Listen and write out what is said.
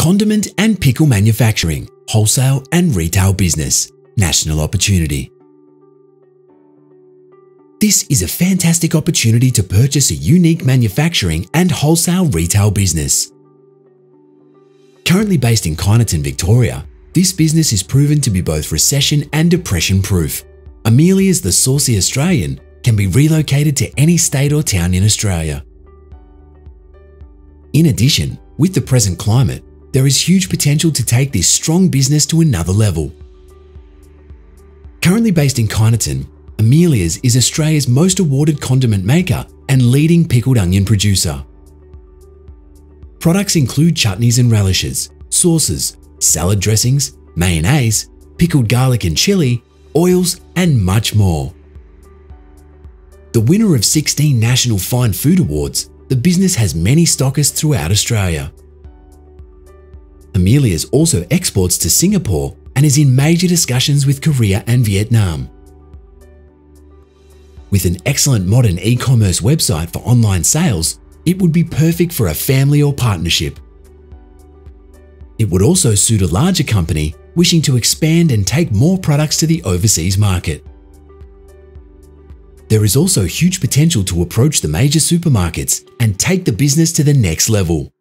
Condiment and pickle manufacturing, wholesale and retail business, national opportunity. This is a fantastic opportunity to purchase a unique manufacturing and wholesale retail business. Currently based in Kyneton, Victoria, this business is proven to be both recession and depression proof. Amelia's The Saucy Australian can be relocated to any state or town in Australia. In addition, with the present climate, there is huge potential to take this strong business to another level. Currently based in Kyneton, Amelia's is Australia's most awarded condiment maker and leading pickled onion producer. Products include chutneys and relishes, sauces, salad dressings, mayonnaise, pickled garlic and chili, oils, and much more. The winner of 16 National Fine Food Awards, the business has many stockists throughout Australia. Amelia's also exports to Singapore and is in major discussions with Korea and Vietnam. With an excellent modern e-commerce website for online sales, it would be perfect for a family or partnership. It would also suit a larger company wishing to expand and take more products to the overseas market. There is also huge potential to approach the major supermarkets and take the business to the next level.